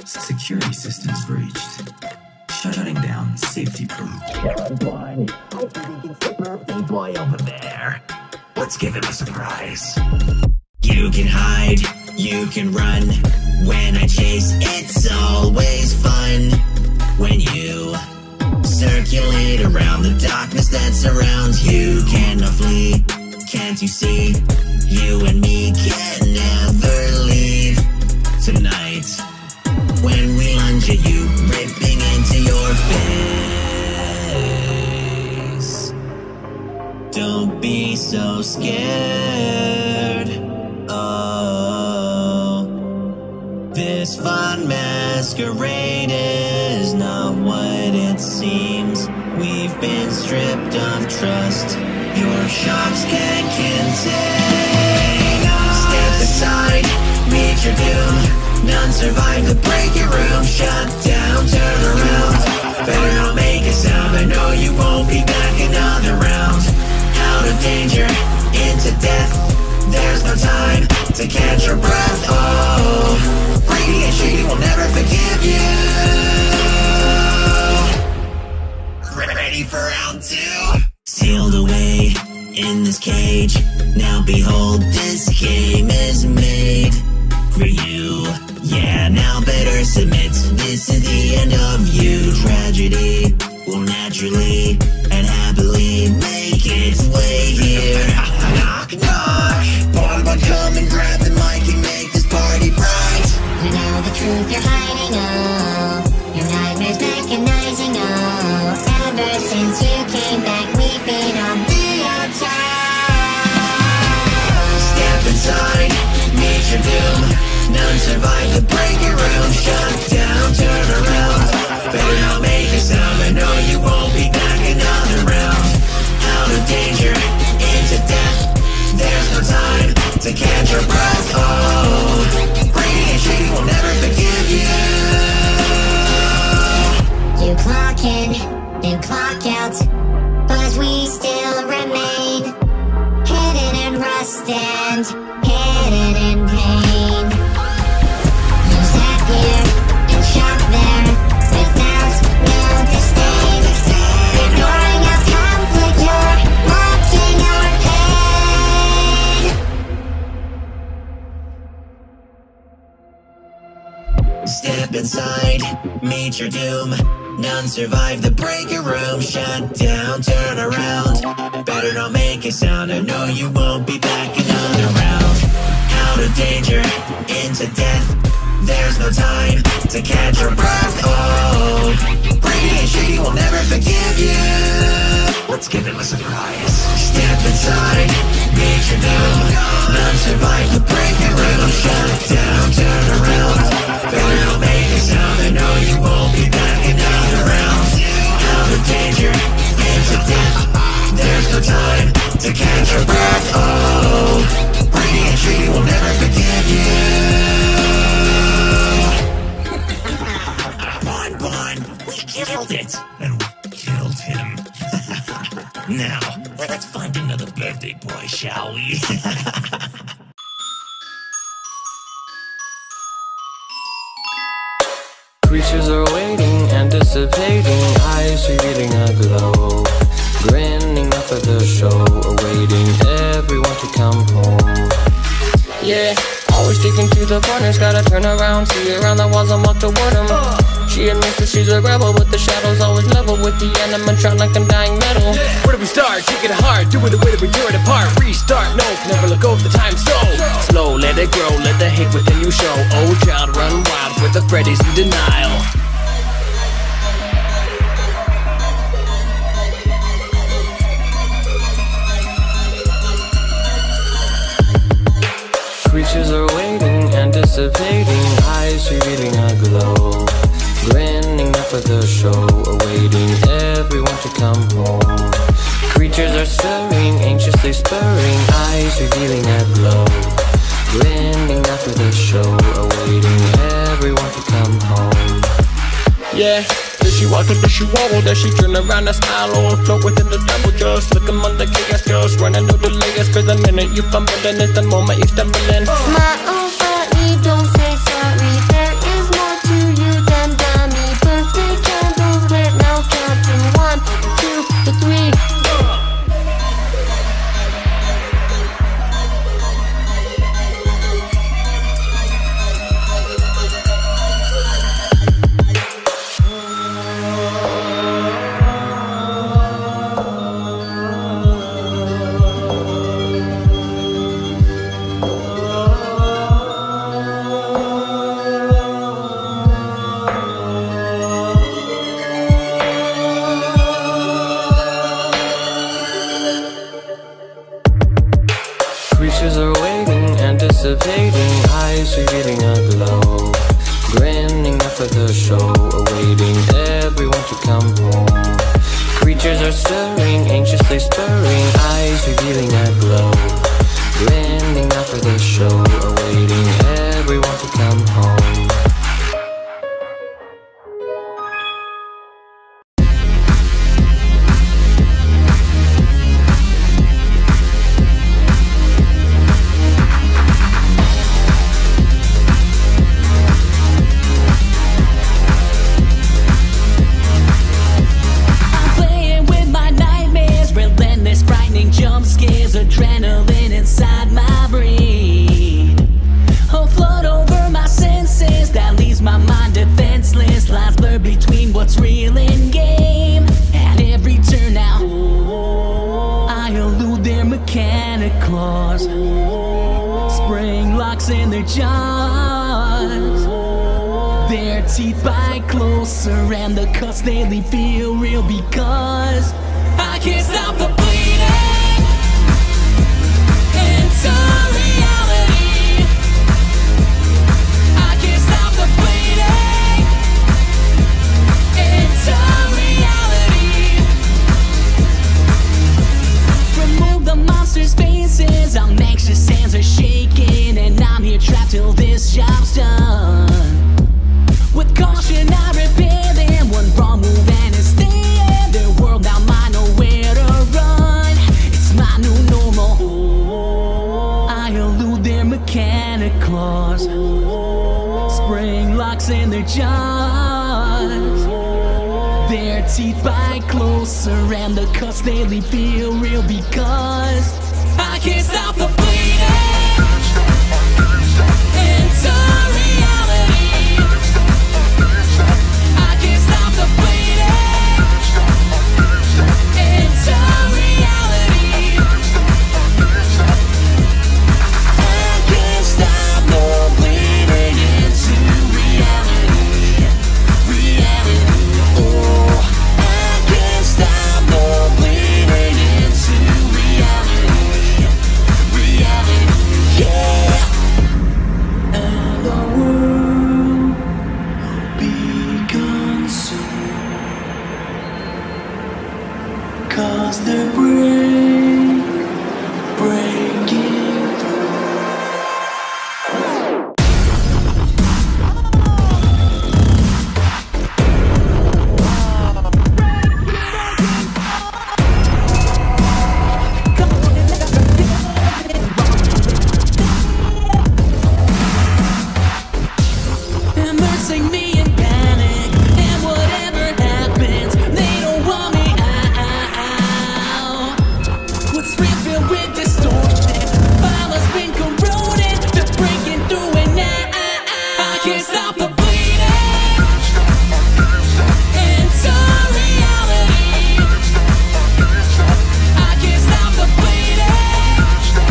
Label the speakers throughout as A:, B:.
A: Security systems breached. Shutting down safety crew.
B: Caroline, I think it's the birthday boy over there. Let's give him a surprise.
C: You can hide, you can run. When I chase, it's always fun. When you circulate around the darkness that surrounds you, cannot flee, can't you see? You and me can never leave. Tonight, when we lunge at you, ripping into your face. Don't be so scared. Oh, this fun masquerade is not what it seems. We've been stripped of trust. Your shops can't contain us. Step aside, meet your doom. None survive the breaking room. Shut down, turn around. Better not make a sound. I know you won't be back another round. Out of danger, into death. There's no time to catch your breath. Oh, Brady and Shady will never forgive you. Ready for round two? Sealed away in this cage. Now behold, this game is made for you. Yeah, now better submit. This is the end of you. Tragedy will naturally and happily make its way here. Knock, knock. Bonbon, come and grab the mic and make this party bright.
D: You know the truth you're hiding, oh. Your nightmares recognizing, oh. Ever since you came back, we've been on the outside.
C: Step inside, meet your doom. None survive the breaking room. Shut down, turn around. Better not make a sound. I know you won't be back another round. Out of danger, into death. There's no time to catch your breath. Oh, Brady and Shady will never forgive you.
D: You clock in, you clock out, but we still remain hidden in rust and hidden in pain. You sat here and shot there without no disdain. Ignoring our conflict, you're mocking our pain.
C: Step inside, meet your doom. None survive the breaking room. Shut down, turn around. Better not make a sound. I know you won't be back another round. Out of danger, into death. There's no time to catch your breath. Oh, Brady and Shady will never forgive you. Let's give him a surprise. Step inside, meet your doom. None survive the breaking room. Shut down, turn around. Better not make a sound. I know you won't be back another round. Out of danger, into death. There's no time to catch your breath. Oh, Brady and Shady will never forgive you. Bon, we killed it. And we killed him. Now, let's find another birthday boy, shall we?
E: Creatures are waiting, anticipating, eyes revealing a glow. Grinning up at the show, awaiting everyone to come home. Yeah, always sticking to the corners, gotta turn around, see around the walls and walk toward them. She admits that she's a rebel, but the shadows always level with the animatronic and dying metal.
F: Where do we start? Take it hard, do it the way that we do it apart. Restart, no, never let go of the time so slow, let it grow, let the hate within you show. Oh child, run wild with the Freddy's in denial.
E: Creatures are waiting, anticipating, eyes revealing a glow. Grinning up at the show, awaiting everyone to come home. Creatures are stirring, anxiously spurring, eyes revealing a glow. Grinning up at the show, awaiting everyone to come home.
F: Yeah, does she walk or does she wobble? Does she turn around and smile or float within the double just look among the chaos, just running no delays. Cause the minute you fumble in is the moment you stumble in.
D: My own body, don't say sorry, there is more to you
E: stirring, anxiously spurring, eyes revealing a glow. Grinning after the show, awaiting everyone to come home.
G: Jump scares, adrenaline inside my brain. I'll float over my senses, that leaves my mind defenseless. Lines blur between what's real and game. At every turn now, I elude their mechanic claws. Spring locks in their jaws. Their teeth bite closer, and the cuts daily feel real because I can't stop the bleeding. Into reality, I can't stop the bleeding. Into reality, remove the monster's faces. I'm anxious, hands are shaking, and I'm here trapped till this job's done. With caution I repair them, one wrong move and it's the end. Their world now mine, nowhere to run. It's my new normal. I elude their mechanic claws. Spring locks in their jaws. Their teeth bite closer, and the cuts daily feel real because I can't stop the bleeding. Into reality, I can't stop the bleeding. Into reality, I can't stop the bleeding. Into reality, reality. Oh, I can't stop the bleeding. Into reality, reality. Yeah. And the world begun soon, 'cause they're breaking through. Immersing me in panic, and whatever happens, they don't want me out. What's real filled with distortion, file has been corroded, they're breaking through and now I can't stop the bleeding. Into reality, I can't stop the bleeding.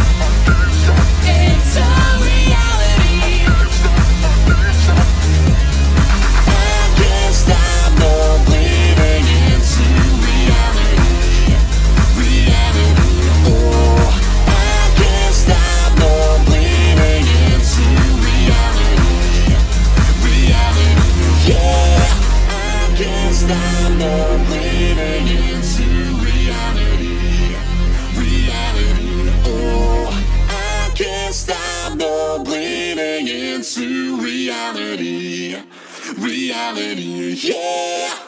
G: Into reality, I can't stop the bleeding. Into reality, reality. Oh, I can't stop the bleeding. Into reality, reality. Yeah, I can't stop the bleeding. Into reality, reality. Oh, I can't stop the bleeding. Into reality, reality. Yeah.